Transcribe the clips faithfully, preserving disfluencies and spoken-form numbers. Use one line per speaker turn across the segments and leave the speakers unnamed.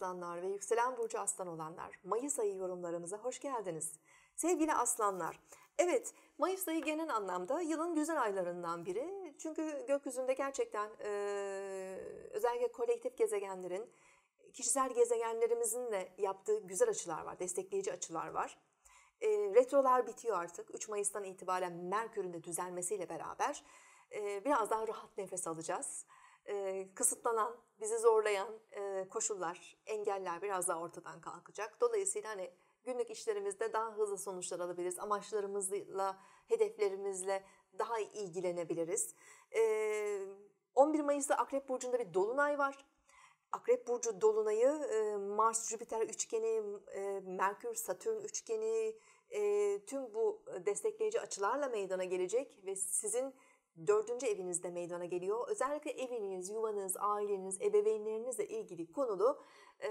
aslanlar ve yükselen burcu aslan olanlar, Mayıs ayı yorumlarımıza hoş geldiniz. Sevgili aslanlar, evet, Mayıs ayı genel anlamda yılın güzel aylarından biri. Çünkü gökyüzünde gerçekten e, özellikle kolektif gezegenlerin, kişisel gezegenlerimizin de yaptığı güzel açılar var, destekleyici açılar var. E, retrolar bitiyor artık. üç Mayıs'tan itibaren Merkür'ün de düzelmesiyle beraber e, biraz daha rahat nefes alacağız. E, kısıtlanan, bizi zorlayan e, koşullar, engeller biraz daha ortadan kalkacak. Dolayısıyla hani günlük işlerimizde daha hızlı sonuçlar alabiliriz. Amaçlarımızla, hedeflerimizle daha iyi ilgilenebiliriz. E, on bir Mayıs'ta Akrep Burcu'nda bir dolunay var. Akrep Burcu dolunayı e, Mars-Jüpiter üçgeni, e, Merkür-Satürn üçgeni, e, tüm bu destekleyici açılarla meydana gelecek ve sizin dördüncü evinizde meydana geliyor. Özellikle eviniz, yuvanız, aileniz, ebeveynlerinizle ilgili konulu e,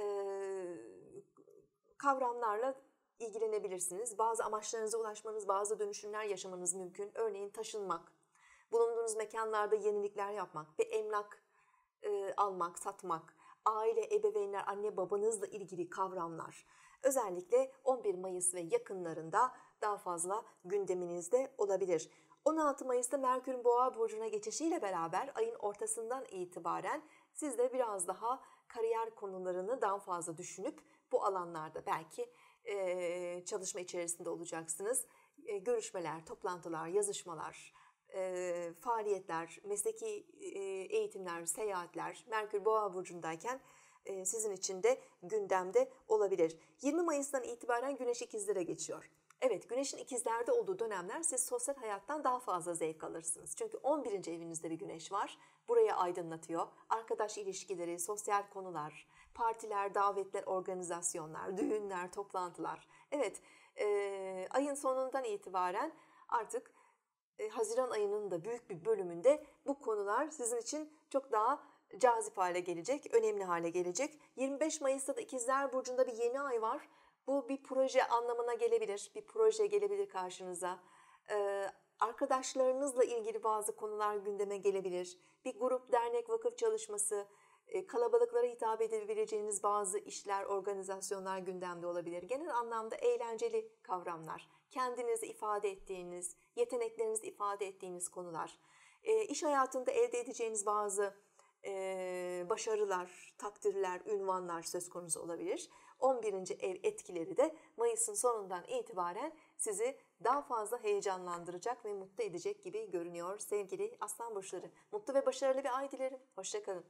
kavramlarla ilgilenebilirsiniz. Bazı amaçlarınıza ulaşmanız, bazı dönüşümler yaşamanız mümkün. Örneğin taşınmak, bulunduğunuz mekanlarda yenilikler yapmak, bir emlak e, almak, satmak, aile, ebeveynler, anne babanızla ilgili kavramlar. Özellikle on bir Mayıs ve yakınlarında daha fazla gündeminizde olabilir. on altı Mayıs'ta Merkür'ün Boğa burcuna geçişiyle beraber ayın ortasından itibaren siz de biraz daha kariyer konularını daha fazla düşünüp bu alanlarda belki e, çalışma içerisinde olacaksınız. E, görüşmeler, toplantılar, yazışmalar, e, faaliyetler, mesleki e, eğitimler, seyahatler Merkür Boğa burcundayken e, sizin için de gündemde olabilir. yirmi Mayıs'tan itibaren Güneş ikizlere geçiyor. Evet, Güneş'in ikizlerde olduğu dönemler siz sosyal hayattan daha fazla zevk alırsınız. Çünkü on birinci evinizde bir Güneş var. Burayı aydınlatıyor. Arkadaş ilişkileri, sosyal konular, partiler, davetler, organizasyonlar, düğünler, toplantılar. Evet, e, ayın sonundan itibaren artık e, Haziran ayının da büyük bir bölümünde bu konular sizin için çok daha cazip hale gelecek, önemli hale gelecek. yirmi beş Mayıs'ta da İkizler Burcu'nda bir yeni ay var. Bu bir proje anlamına gelebilir, bir proje gelebilir karşınıza. Ee, arkadaşlarınızla ilgili bazı konular gündeme gelebilir. Bir grup, dernek, vakıf çalışması, e, kalabalıklara hitap edebileceğiniz bazı işler, organizasyonlar gündemde olabilir. Genel anlamda eğlenceli kavramlar, kendinizi ifade ettiğiniz, yeteneklerinizi ifade ettiğiniz konular, e, iş hayatında elde edeceğiniz bazı e, başarılar, takdirler, ünvanlar söz konusu olabilir. on birinci ev etkileri de Mayıs'ın sonundan itibaren sizi daha fazla heyecanlandıracak ve mutlu edecek gibi görünüyor sevgili aslan burçları. Mutlu ve başarılı bir ay dilerim. Hoşça kalın.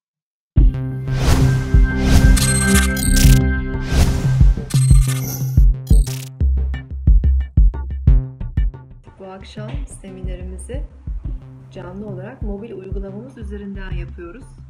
Bu akşam seminerimizi canlı olarak mobil uygulamamız üzerinden yapıyoruz.